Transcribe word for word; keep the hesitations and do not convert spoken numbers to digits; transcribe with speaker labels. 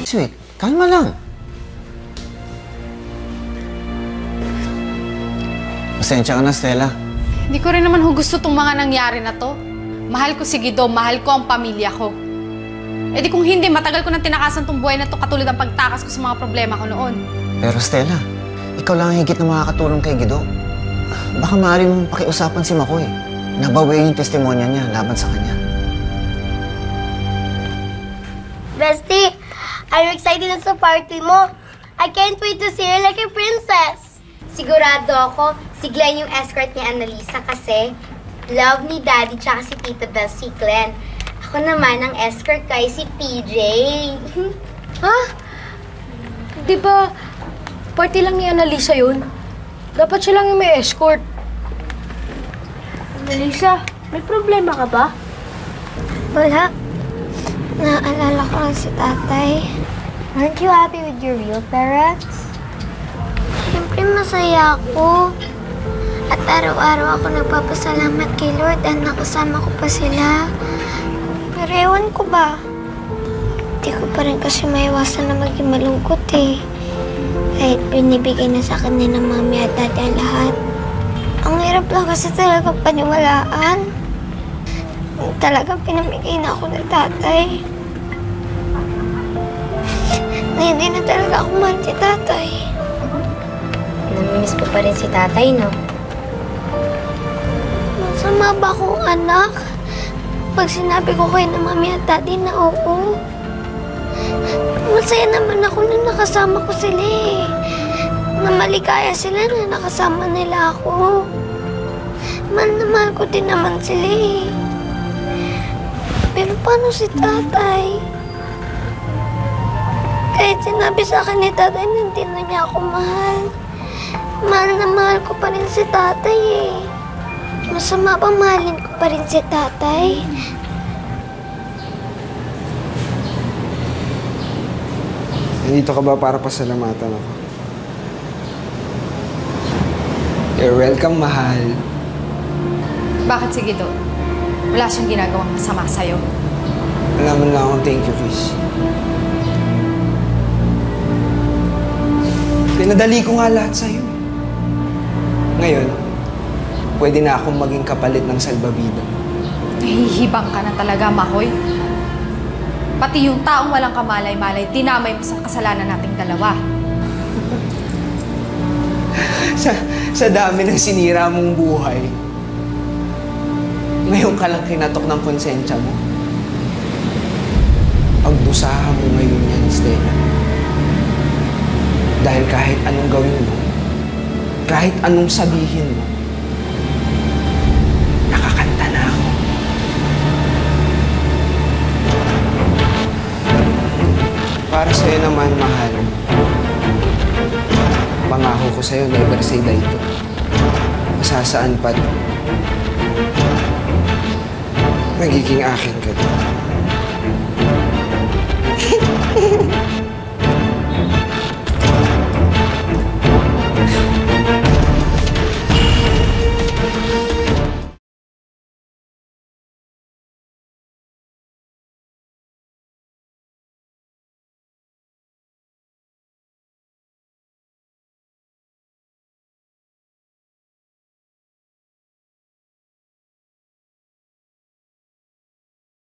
Speaker 1: Sweet, kalma lang. Pasensya ka na, Stella.
Speaker 2: Hindi ko rin naman ho gusto itong mga nangyari na to. Mahal ko si Guido, mahal ko ang pamilya ko. E di kung hindi, matagal ko nang tinakasan tong buhay na to katulad ng pagtakas ko sa mga problema ko noon.
Speaker 1: Pero Stella, ikaw lang ang higit na makakatulong kay Guido. Baka maaari mong pakiusapan si Makoy. Nabawiin yung testimonya niya laban sa kanya.
Speaker 3: Bestie, I'm excited sa party mo. I can't wait to see her like a princess. Sigurado ako, si Glenn yung escort ni Annalisa kasi love ni Daddy tsaka si Tita Belle si Glenn. Ako naman ang escort kay si P J.
Speaker 4: Ha? Di ba, party lang ni Annalisa yun? Dapat siya lang yung may escort. Annalisa, may problema ka ba?
Speaker 3: Wala. Naaalala ko lang si tatay. Aren't you happy with your real parents? Siyempre masaya ako. At araw-araw ako nagpapasalamat kay Lord at nakasama ko pa sila. Pero ewan ko ba? Hindi ko pa rin kasi maiwasan na maging malungkot eh. Kahit binibigay na sa akin ng mami at daddy ang lahat. Ang hirap lang kasi talaga paniwalaan. Talagang pinamigay na ako ng tatay. Na hindi na talaga ako mahal si tatay. Namimiss ko pa rin si tatay, no? Masama ba akong anak? Pag sinabi ko kayo ng mami at daddy na oo. Masaya naman ako na nakasama ko sila eh. Na maligaya sila na nakasama nila ako. Mahal na mahal ko din naman sila eh. Pero paano si tatay? Kahit sinabi sa akin ni tatay na hindi na niya ako mahal. Mahal na mahal ko pa rin si tatay eh. Masama ba mahalin ko pa rin si tatay?
Speaker 5: Nandito ka ba para pasalamatan ako? You're welcome, mahal.
Speaker 2: Bakit si Guido? Wala siyang ginagawang masama sa'yo.
Speaker 5: Wala man lang akong thank you, Fish. Pinadali ko nga lahat sa'yo. Ngayon, pwede na akong maging kapalit ng salbabida.
Speaker 2: Nahihibang ka na talaga, Makoy. Pati yung taong walang kamalay-malay, dinamay mo sa kasalanan nating dalawa.
Speaker 5: sa, sa dami ng sinira mong buhay, ngayon ka lang kinatok ng konsensya mo. Pagdusahan mo ngayon yan, Stella. Dahil kahit anong gawin mo, kahit anong sabihin mo, nakakanta na ako. Para sa'yo naman, mahal, pangako ko sa'yo, never say die to. Masasaan pa't magiging akin ka din.